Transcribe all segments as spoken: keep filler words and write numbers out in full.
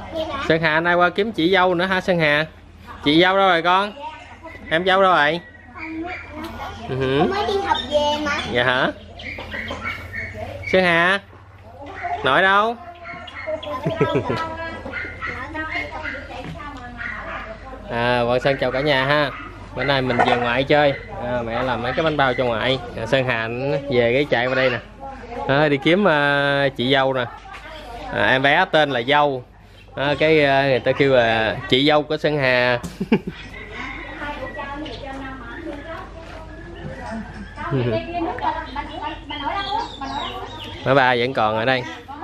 Sơn Hà nay qua kiếm chị dâu nữa hả Sơn Hà? Chị dâu đâu rồi con? Em dâu đâu rồi? Uh-huh. Mới đi học về mà. Dạ hả? Sơn Hà nội đâu? À, Quang Sơn chào cả nhà ha. Bữa nay mình về ngoại chơi, à, mẹ làm mấy cái bánh bao cho ngoại. À, Sơn Hà về cái chạy qua đây nè, à, đi kiếm uh, chị dâu nè. À, em bé tên là Dâu, à, cái uh, người ta kêu là chị dâu của Sơn Hà. Mấy ba vẫn còn ở đây.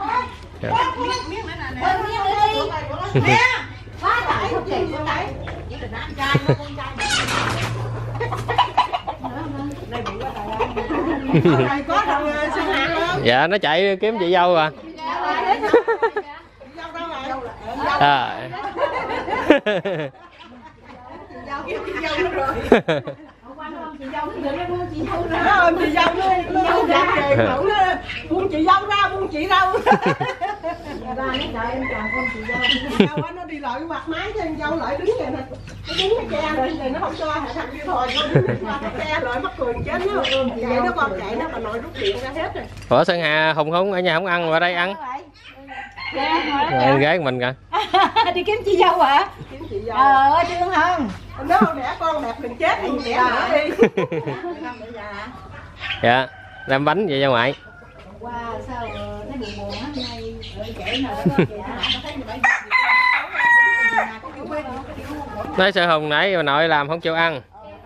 Dạ nó chạy kiếm chị dâu à. À. Chị dâu nó ôm chị dâu nó nó ra kề cậu nó buông chị dâu ra buông chị dâu ra nó đợi em chồng con chị dâu chị dâu nó đi lại quạt máy cho em dâu lại đứng vậy nè nó đứng cái che rồi này nó không cho thằng kia thôi nó đứng qua cái che lại mắc cười chết nó chạy nó con chạy nó bà nội rút điện ra hết rồi. Ủa Sơn Hà Hùng không ở nhà không ăn ở đây ăn em gái của mình kìa. Đi kiếm chị dâu hả? Kiếm chị dâu. Ờ ơi thương hơn. Nó không đẻ con đẹp đừng chết thì đẻ nữa đi. Dạ làm bánh vậy ra ngoại. Wow sao thấy buồn buồn á nay kể nào đó. Nói Sơn Hùng nãy bà nội làm không chịu ăn.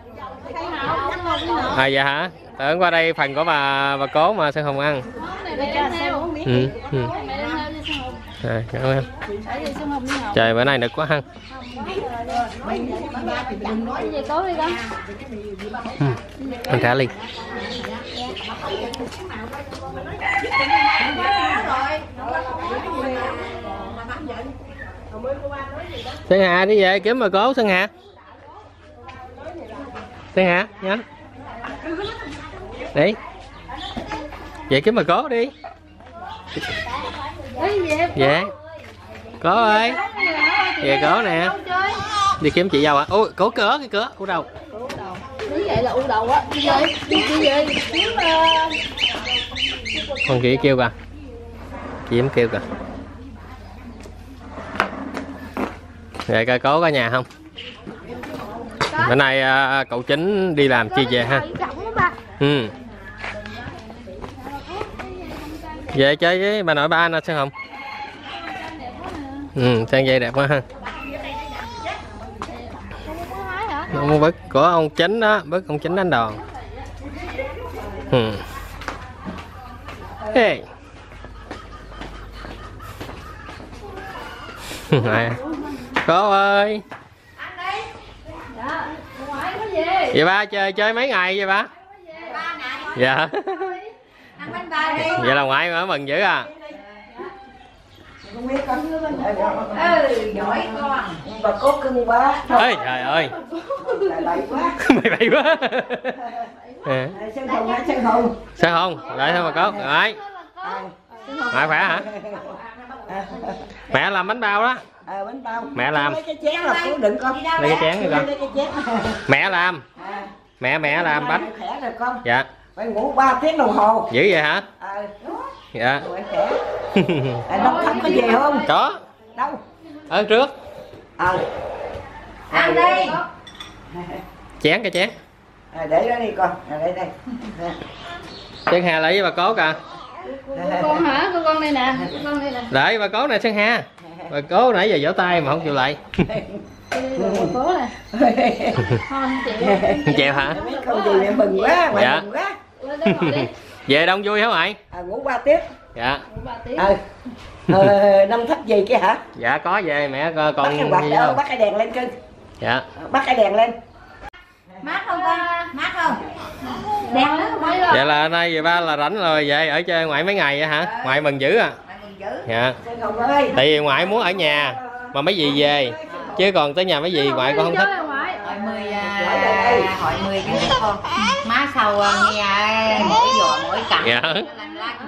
À dạ hả? Tưởng qua đây phần của bà bà cố mà Sơn Hùng ăn. Ừ, ừ. À, cảm ơn. Trời bữa nay nực quá ha. Ừ. Ăn cả ly. Sơn Hà đi về kiếm bà cố Sơn Hà. Sơn Hà nhanh. Đi. Về kiếm bà cố đi. Dạ. Cố ơi. Về cố nè. Đi kiếm chị dâu à? Ôi, cố cửa cái cửa, u đầu. Như vậy là u đầu á. Đi về, đi về kiếm con kia kêu kìa. Chị em kêu kìa. Vậy coi cố có nhà không? Bữa nay uh, cậu Chính đi làm chi về ha? Ừ. Về chơi với bà nội ba anh sao không? Ừ, sang dây đẹp quá ha. Không có bứt của ông Chính đó, bứt ông Chính đánh đòn. Ừ. Hey. Cố ơi. Vậy ba chơi chơi mấy ngày vậy ba? Dạ. Vậy là ngoại mà mừng dữ à. Ừ, giỏi con. Bà cố cưng quá. Ê trời ơi. Bậy quá. Mày bậy quá. À. Sơn Hùng hả Sơn Hùng? Sơn Hùng, lại thôi mà cố. Rồi. Ngoại khỏe hả? Mẹ làm bánh bao đó. À, bánh bao. Mẹ làm. Lấy cái chén là cố đựng con. Lấy cái chén đi con. Lấy cái chén. Mẹ làm. Mẹ mẹ làm bánh. Khỏe rồi con. Dạ. Phải ngủ ba tiếng đồng hồ. Dữ vậy hả? À, dạ. Khỏe. À, Đông Thắm có về không? Có. Đâu? Ở trước. Ờ. À. Ăn đi. Chén cái chén. À, để đó đi con. À, để đây. Sơn Hà lấy với bà cố kìa. Con hả? Con con đây nè. Con đây nè. Để bà cố nè Sơn Hà. Bà cố nãy giờ vỗ tay mà không chịu lại. Cố nè. Không chịu. Chịu hả? Không gì mẹ mừng quá, mẹ dạ. mừng quá. Về đông vui hả mày? À, ngủ ba tiếng. Dạ. Ờ. Ờ, Đông Thấp về kia hả? Dạ có về mẹ con. Bắt cái quạt đỡ, bắt cái đèn lên cưng. Dạ. Bắt cái đèn lên. Mát không con? Mát không? Đèn đó mấy rồi. Vậy là nay về ba là rảnh rồi về ở chơi ngoại mấy ngày vậy hả? Ngoại mừng dữ à? Dạ. Tại vì ngoại muốn ở nhà mà mấy dì về chứ còn tới nhà mấy dì ngoại con không thích. Hỏi mười hỏi mười cái con má sau nghe mỗi giò mỗi cặp. Dạ.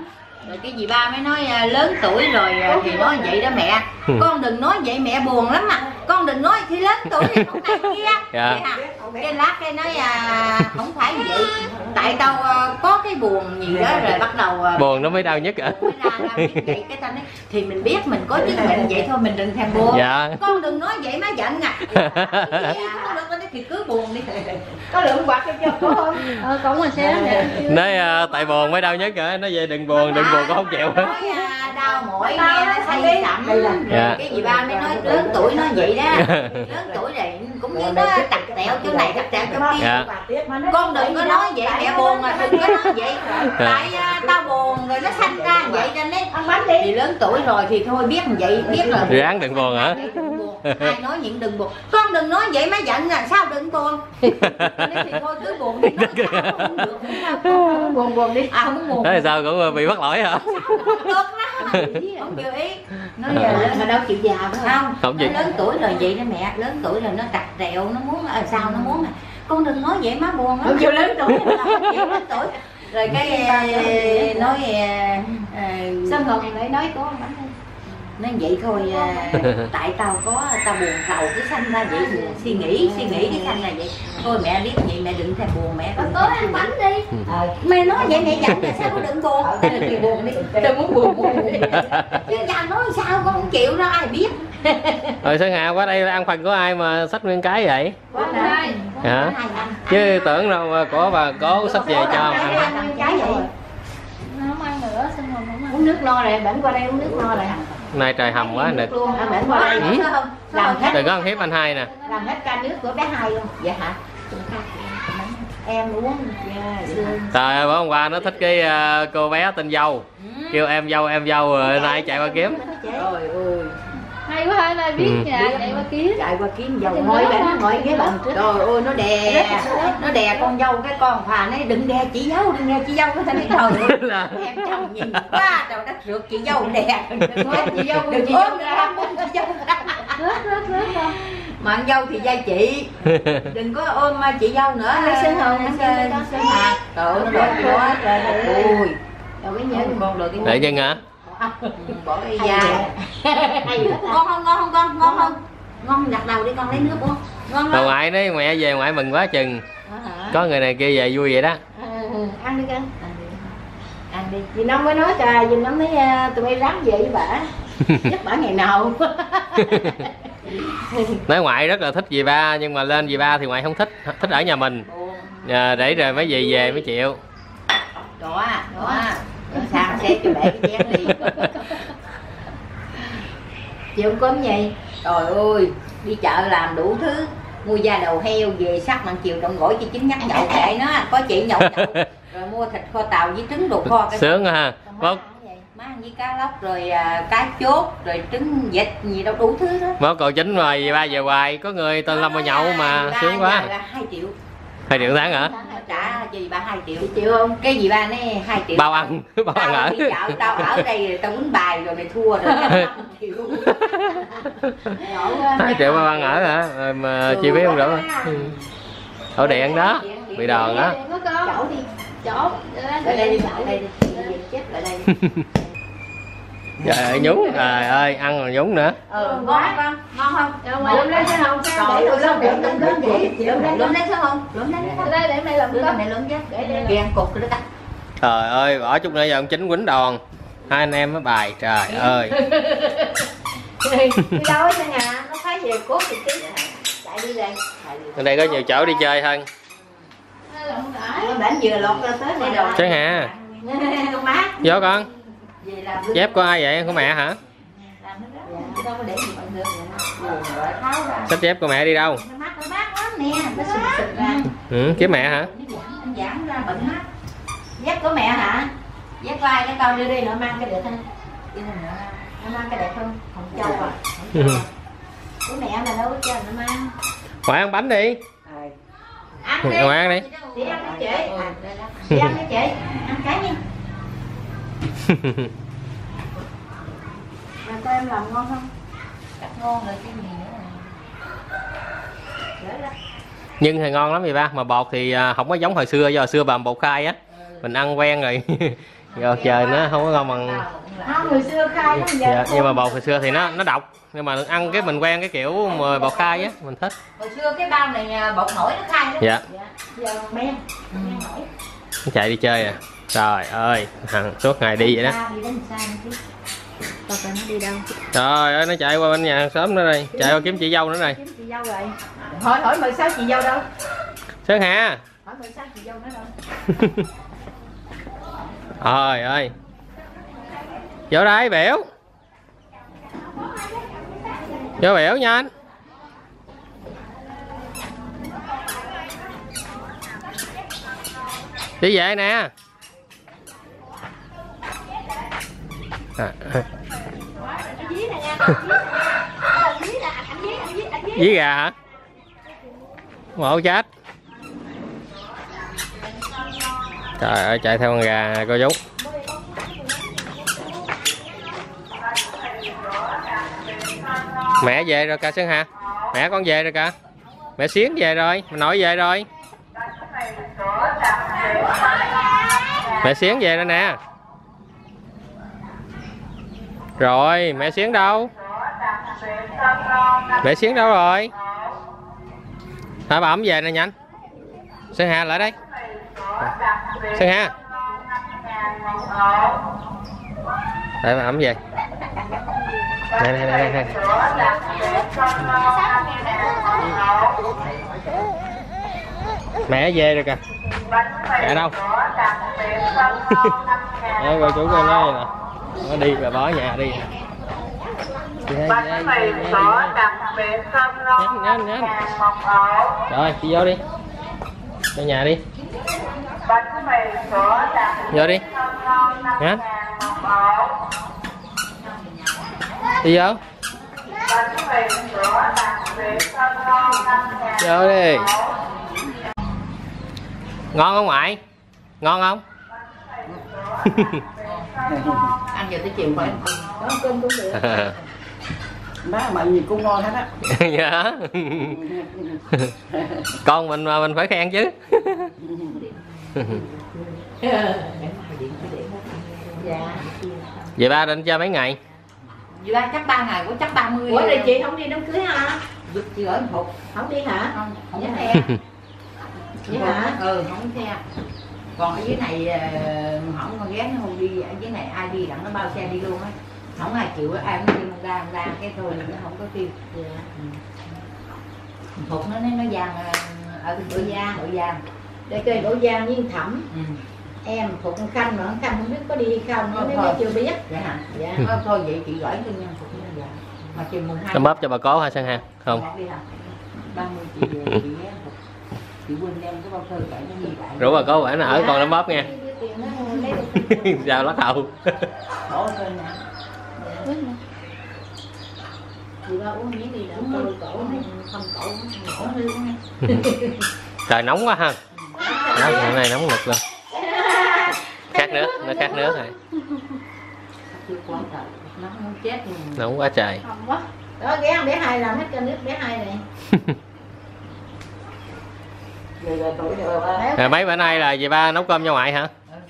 Rồi cái dì ba mới nói lớn tuổi rồi thì nói vậy đó mẹ. Con đừng nói vậy mẹ buồn lắm mà. Con đừng nói thì lớn tuổi thì không này kia. Dạ. Cái lát cái nói à, không phải vậy. Tại tao có cái buồn gì đó rồi bắt đầu buồn nó mới đau nhất ạ. Mới ra đau nhất vậy cái tao nói thì mình biết mình có chức mình vậy thôi mình đừng thèm buồn. Dạ. Con đừng nói vậy má giận à. Thì cứ buồn đi. Có lượng quạt cho cô không? Ờ cũng mà xe nói uh, tại buồn mới đau nhất hả? Nói vậy đừng buồn, đừng buồn con không chịu. Nói uh, đau mỏi nghe nó say sẩm. Rồi dạ. Cái gì ba mới nói lớn tuổi nói vậy đó. Lớn tuổi rồi cũng như nó tặc tẹo chỗ này tặc tẹo chỗ kia. Dạ. Con đừng có nói vậy mẹ buồn mà đừng có nói vậy. Tại uh, tao buồn rồi nó sanh ra vậy cho nên ăn bánh đi. Thì lớn tuổi rồi thì thôi biết vậy biết là ráng đừng buồn hả? Ai nói những đừng buồn. Con đừng nói vậy má giận là sao đừng buồn. Thì thôi cứ buồn đi. Không được. Buồn buồn đi. À không buồn. Thế là sao cũng bị bắt lỗi hả? Được đó. Không chịu ý. Nói giờ mà đâu chịu già phải không? Không chịu. Lớn tuổi rồi vậy đó mẹ, lớn tuổi rồi nó tặc rẹo nó muốn à, sao nó muốn à. Con đừng nói vậy má buồn lắm. Không chịu lớn tuổi. Lớn tuổi. Rồi cái nói sao ngọc lại nói có bánh nói vậy thôi à, tại tao có tao buồn rầu cứ sanh ra vậy buồn suy nghĩ suy nghĩ cái sanh là vậy thôi mẹ biết vậy mẹ đừng thèm buồn mẹ đừng tối ăn bánh đi à, mẹ nói vậy mẹ giận là sao có đừng buồn thì buồn đi tao muốn buồn buồn chứ nhà nói sao con không chịu đâu ai biết. Rồi Sơn Hà qua đây là ăn phần của ai mà xách nguyên cái vậy? Của ai? Hả? Chứ tưởng đâu có bà cố xách về cho ăn. Cái vậy nó không ăn nữa xong rồi không ăn. Uống nước no rồi bển qua đây uống nước no rồi. Nay trời hầm quá nực. Bển qua đây ừ. Làm hết. Đừng có ăn hiếp anh Hai nè. Làm hết ca nước của bé Hai luôn. Dạ hả? Em uống trời ơi, bữa hôm qua nó thích cái uh, cô bé tên Dâu ừ. Kêu em dâu em dâu rồi nay chạy qua kiếm. Trời ơi hay quá nay biết ừ. Nhà chạy qua kiếm chạy qua kiếm dâu ngồi bên ngồi ghế bằng trời ơi nó đè nó đè con dâu cái con phà nó đừng đè chị dâu đừng đè chị dâu cái thành cái trời em chồng nhìn quá trời đất rượt chị dâu đè chị dâu chị dâu ra chị dâu rớt rớt rớt không mà ăn dâu thì dây chị đừng có ôm chị dâu nữa lấy sơn hồng sơn hạt trời nó đổ quá trời ơi đâu cái nhớ con rồi cái để chân hả bỏ cái da ngon không ngon không con ngon không ngon đặt đầu đi con lấy nước uống ngon không ngoại đấy mẹ về ngoại mừng quá chừng có người này kia về vui vậy đó ăn đi con ăn đi dì Năm mới nói trời dì Năm nói tụi bay ráng về với bà chắc bà ngày nào nói ngoại rất là thích dì ba nhưng mà lên dì ba thì ngoại không thích thích ở nhà mình à, để rồi mới về về mới chịu đó đó sang xe cho mẹ cái chén đi chiều không có cái gì trời ơi đi chợ làm đủ thứ mua da đầu heo về sắc bằng chiều trộn gỏi cho chín nhắc nhậu kệ nó có chị nhậu nhậu rồi mua thịt kho tàu với trứng đồ kho cái sướng ha má ăn với cá lóc rồi à, cá chốt rồi trứng vịt gì đâu đủ thứ đó món cậu chính rồi dì ba về hoài có người tên Lâm mà nhậu mà sướng quá hai triệu hai triệu tháng hả trả cho dì ba hai triệu triệu không cái dì ba này hai triệu bao ăn bao ăn ở đi chợ tao ở đây rồi tao quýnh bài rồi mày thua rồi triệu hai triệu bao ăn ở hả rồi mà chi phí không đủ ổ điện đó bị đòn đó chỗ đi chỗ ở đây đi ở đây đi chết ở đây trời ơi nhúng trời ơi ăn còn nhúng nữa ừ ngon không ngon không lượm lên xem không để rồi lượm lượm lượm lượm lượm lượm lên xem không lượm lên đây để này làm cái này lượm chứ để kèn cục rồi đó trời ơi bỏ chút nữa giờ ông Chính quýnh đòn hai anh em mới bài trời ơi đi đâu á nhà nó thấy về cốt thì tí chạy đi đây ở đây có nhiều chỗ đi chơi hơn bển vừa lọt ra tới đây rồi Sơn Hà vô con dép của ai vậy của mẹ hả xách dép của mẹ đi đâu ừ, kiếm mẹ hả dép của mẹ hả dép của ai cái con đưa đi nó mang cái đẹp hơn nó mang cái đẹp hơn không châu à của mẹ mà đâu có cho nó mang ngoại ăn bánh đi ăn đi ngoại ăn đi đi ăn đi chị đi ăn đi chị ăn cái đi mà coi em làm ngon không cắt ngon rồi cái gì nữa nhưng thì ngon lắm vậy ba mà bột thì không có giống hồi xưa do hồi xưa bà bột khai á mình ăn quen rồi rồi trời nó không có ngon bằng. Không, người xưa khai nó Dạ, nhưng mà bột hồi xưa thì nó nó độc, nhưng mà ăn cái mình quen cái kiểu mà bột khai á mình thích. Hồi xưa cái bao này bột nổi nó khai đó. Dạ. giờ men men nổi. Nó chạy đi chơi à. Trời ơi, thằng suốt ngày đi vậy đó. Đi đến xa chứ. Coi coi nó đi đâu. Trời ơi, nó chạy qua bên nhà hàng xóm nữa đây, chạy qua kiếm chị dâu nữa này. Kiếm chị dâu rồi. Hỏi hỏi mười sáu chị dâu đâu? Sơn Hà. Hỏi mười sáu chị dâu nó đâu? Trời ơi. Vô đây biểu. Vô biểu nha anh. Đi về nè. À. Dí gà hả? Ngộ chết. Trời ơi, chạy theo con gà nè cô chú. Mẹ về rồi cả Sơn Hà. Mẹ con về rồi cả. Mẹ Xuyến về rồi, nội về rồi. Mẹ Xuyến về rồi nè. Rồi, mẹ Xuyến đâu? Mẹ Xuyến đâu rồi? Hả, bà ẩm về nè nhanh. Sơn Hà lại đây. Sơn Hà. Để bà ẩm về. Nè nè nè nè. Mẹ về rồi kìa. Mẹ đâu? Đây cô chú con nói nè. Nó đi bà bỏ nhà đi. Nhanh nhanh nhanh. Rồi chị vô đi. Vô nhà đi. Vô đi. Nhanh. Đi vô. Vô đi. Ngon không ngoại? Ngon không? Ăn giờ tới chiều phải ăn Đó, cơm cũng được. Má mày gì cũng ngon hết á. Dạ. Con mình mà mình phải khen chứ. Vậy ba định chơi mấy ngày? Vậy ba chắc ba ngày, có chắc ba mươi. Ủa rồi chị không đi đám cưới hả? Chị ở Phục. Không đi hả? Không, không Dạ. có xe. Vậy hả? Ừ, không có xe. Còn ở dưới này không con ghé nó không đi, ở dưới này ai đi đặng nó bao xe đi luôn á. Không ai chịu, ai cũng đi một ra một ra cái thôi nó không có tiêu. Phục nó nó vàng ở Đỗ Giang, Đỗ Giang. Để coi Đỗ Giang với Thẩm. Ừ. Em Phục con Khanh mà con Khanh không biết có đi hay không, Thôi, nó thôi. chưa biết. Dạ hả? Dạ. Thôi, thôi vậy chị gửi cho nhân Phục nó dạ. Mà chiều mùng hai. Tao bóp cho bà cố hả Sơn Hà? Không. Đi hả? ba mươi chị về chị ghé Phục. Chị Quynh đem cái bao thơ cởi nó gì lại. Rủ bà cố phải nó ở còn nó bóp nha. Tiền nó lấy được. Sao lắc đầu. Đổ lên nè. Chị ba uống miếng đi đỡ tôi cổ này không cổ cổ hư quá. Trời nóng quá ha. Đó, hôm nay nóng nực luôn. Khát nước, nó khát nước rồi. Chưa quá trời, nó muốn chết luôn. Nóng quá trời. Không quá. Đó ghé bé hai làm hết cho nước bé hai này. Rồi rồi tuổi rồi ba. Rồi mấy bữa nay là dì ba nấu cơm cho ngoại hả?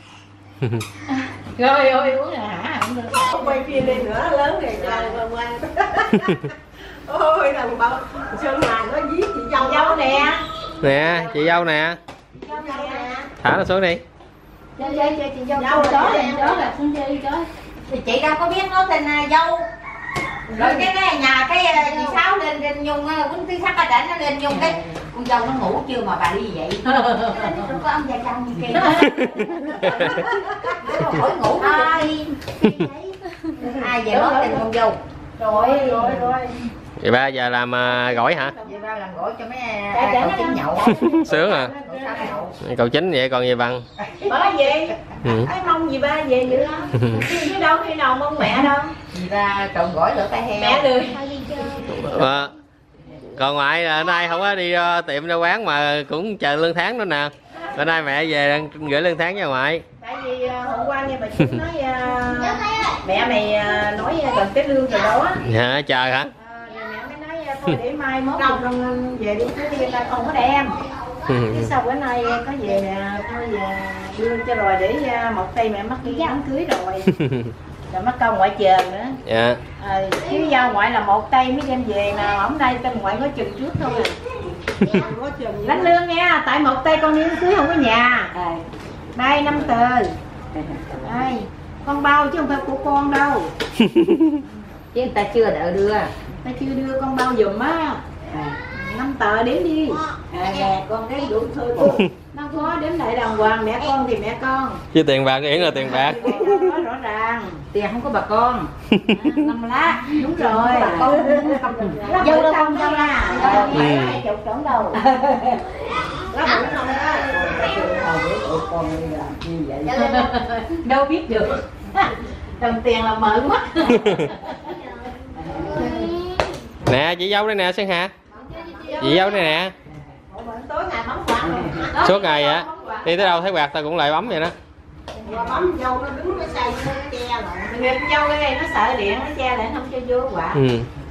Rồi ơi uống là hả? Không được. Không quay phim lên nữa lớn rồi trời mà ngoan. Ôi thằng bảo Sơn Hà nó dí chị dâu Dâu nè. Nè, chị dâu nè. dâu nè. Thả nó xuống đi. Chơi chơi chơi chị dâu. Dâu đó nè. nè, đó là xuống chơi chơi. Thì chị đâu có biết nó tên là dâu. Rồi cái cái nhà cái chị Sáu lên trên Nhung á, quýnh tí sắt ở trển nó lên Nhung cái con dâu nó ngủ chưa mà bà đi vậy. Đâu có ông già chồng gì kìa. Hỏi ngủ ai. Ai về nói tên con dâu. Rồi rồi rồi. Vậy ba giờ làm uh, gỏi hả? Vậy ba làm gỏi cho mấy ai cậu chín nhậu. Sướng à. Cậu chín vậy còn gì bằng. Ba về. Ừ. Ai mong gì ba về dữ lắm. Chứ đâu khi nào mong mẹ đâu. Vì ba trộn gỏi lửa tay heo. Mẹ lười. À, còn ngoại là nay không có đi uh, tiệm ra quán mà cũng chờ lương tháng nữa nè. Bữa nay mẹ về đang gửi lương tháng cho ngoại. Tại vì uh, hôm qua nghe bà chú nói uh, mẹ mày uh, nói uh, cần cái lương rồi đó. Dạ, chờ hả? Uh, rồi mẹ mới nói uh, thôi để mai mốt con về đi chứ đi ta không có đem. Cái sau bữa nay có về nè, thôi về đưa cho rồi để một tay mẹ mắc đi đám cưới rồi. Rồi mắc câu ngoại chờ nữa. Dạ. À, chứ giao ngoại là một tay mới đem về mà ổng đây tên ngoại có chừng trước thôi à. Lãnh lương nha, tại một tay con đi đám cưới không có nhà. Đây năm tờ. Đây, con bao chứ không phải của con đâu. Chứ người ta chưa đợi đưa. Ta chưa đưa con bao giùm á. Năm tờ đếm đi. À, nè, con cái đủ thôi luôn. Đâu có đếm lại đàng hoàng, mẹ con thì mẹ con. Chứ tiền bạc Yến là tiền bạc. Nói rõ ràng. Tiền không có bà con. Năm lá. Đúng rồi. Bà con. Dâu đâu không dâu là. Ừ. Chục trống đầu. Đâu biết được. Đồng tiền là mở mắt. Nè chị dâu đây nè Sơn Hà. Chị dâu đây nè. Tối ngày bấm quạt. Suốt ngày á. Đi tới đâu thấy quạt tao cũng lại bấm vậy đó. Bấm dâu nó đứng cái xây nó che lại. Nghiệp dâu cái này nó sợ điện nó che lại không cho vô quạt. Ừ.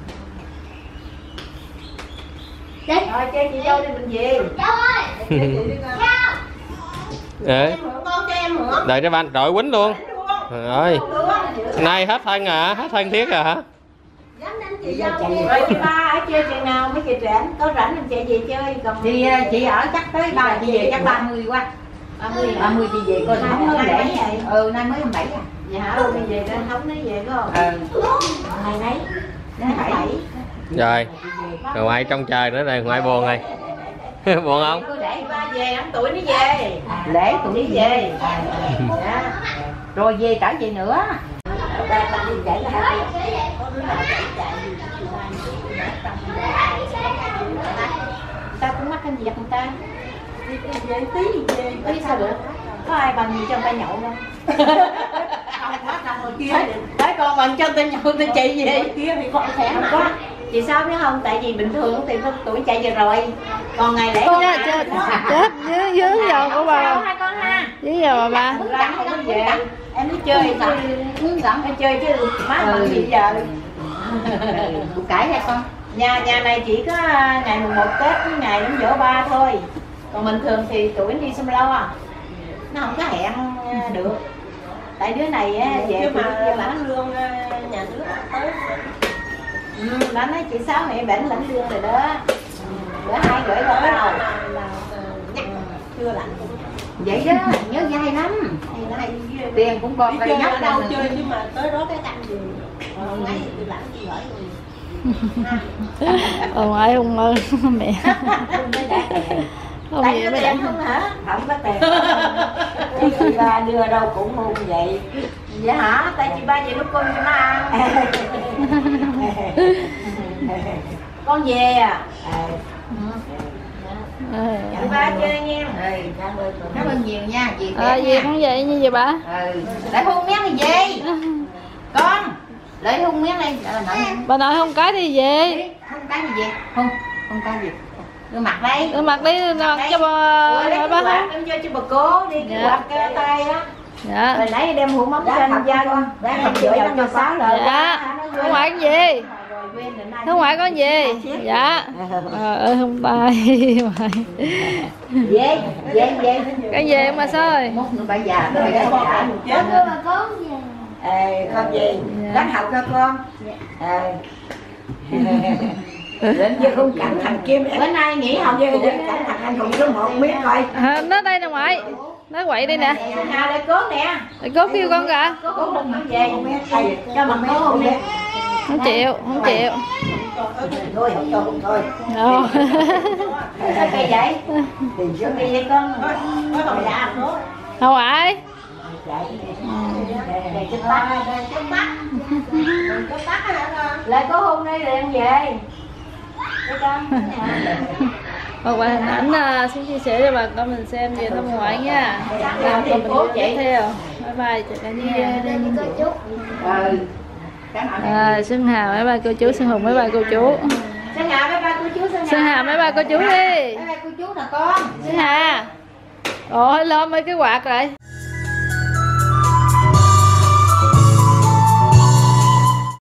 Rồi chơi chị dâu đi mình về. Dâu ơi. Ờ. Con cho em mượn. Đợi cho ban đội quýnh luôn. Rồi. Nay hết thân à, hết thân thiết rồi hả? Rồi chị ba ở chơi chừng nào mấy chị rảnh, có rảnh mình chạy về chơi còn Thì chị ở chắc tới ba chị về chắc ba mươi quá. ba mươi ba mươi chị về coi Nay mới lễ vậy. Ừ nay mới bảy à. Dạ hả, đi về lên không nói về phải không? Ừ. Ngày nấy. Đến bảy. Rồi. Rồi ngoại trong trời nữa rồi, ngoại buồn rồi. Buồn không? Cứ để ba về, ăn tuổi nó về. Lễ Tuổi tụi đi đi về. về. Dạ. Rồi về trở về nữa. Ba ta đi chạy ra. Ta cũng mắc cái gì người ta. Đi về tí về. Tí sao được? Có ai bằng gì cho người ta nhậu không? Không quá không rồi kia. Đấy con bằng cho người ta nhậu tôi chạy về. Kia thì con khỏe không có. Chị sao biết không? Tại vì bình thường thì tuổi chạy về rồi. Còn ngày lễ Con chết chết chết dưới dưới giờ của bà. hai con ha. Dưới giờ bà ba. Thực ra không có về. Em đi chơi sao? Hướng dẫn em chơi chứ má bằng gì giờ. Củ cải hay con? Nhà nhà này chỉ có ngày mùng một Tết với ngày đám giỗ ba thôi. Còn bình thường thì tụi nó đi xăm lâu à. Nó không có hẹn được. Tại đứa này á về chứ mà lãnh lương nhà nước tới. Ừ, nó nói chị Sáu mẹ bệnh lãnh lương rồi đó. Bữa hai gửi qua bắt đầu. Chưa lãnh. Vậy đó, nhớ dai lắm. Tiền cũng còn Đi phải chơi nhắc ở đâu đâu chơi chứ mà tới đó cái canh gì. Còn mấy thì lãnh thì gửi rồi. Ờ ngoại không ơn mẹ. Không Tại gì nó mới tiền đã. không hả? không có tiền. Chị ba đưa đâu cũng hôn vậy. Dạ hả? Tại chị ba về lúc con cho nó ăn. Con về à? Ờ. Chị ba chơi nha. Ừ, cảm ơn nhiều nha chị. Ờ gì cũng vậy như vậy bà. Ừ, lại hôn miếng này về. Con, lại hôn miếng này. Bà nội không cái đi về. Hôn cái gì về? Hôn, hôn cái gì? Đưa mặt đây. Đưa mặt đi, đưa mặt cho bà. Rồi lấy Bà cái ba quạt không? em cho chị bà cố đi cái Dạ. quạt cái tay á. Dạ. Rồi nãy đem hũ mắm Dạ, trên thật da con. con. Dạ, Em thật chịu vậy năm đó cho cho sáu con. lời. Dạ. Không ngoại con gì? Không ngoại con gì? Dạ. Ờ ơi không tay. Về, về, về. Cái gì mà sao rồi? Mốt nữa bà già rồi cái con cả một chết. Ê, con gì? Đáng học cho con. Ê. Đến chứ không cẩn thận kim. Bữa nay nghỉ học Về, tuổi về, cẩn thận anh cũng số một miếng coi. À, nó đây nè ngoại. Nó quậy đây nè. Hà đây cố nè. Để cố kêu con kìa. Cố không không về. Cho mặt cố không nè. Không chịu, không chịu. Thôi, không cho không thôi. Rồi. Sao kỳ vậy? Tiền Sao số kỳ vậy con? Có còn dạ cố. Không ngoại. Về chích tắt. Chích tắt. Chích tắt hả con? Lại cố hôn đi rồi em về. Đây con. Một vài hình ảnh uh, xin chia sẻ cho bà con mình xem về thăm ngoại nha. Làm còn mình tiếp theo. Bye bye chào cả nhà. Ừ. À, Xuân Hà mấy ba cô chú, Xuân Hùng mấy ba cô chú. Xuân Hà mấy ba cô chú Xuân Hà. Xuân Hà mấy ba cô chú đi. Mấy ba cô chú là con. Xuân Hà. Ôi lên mấy cái quạt rồi.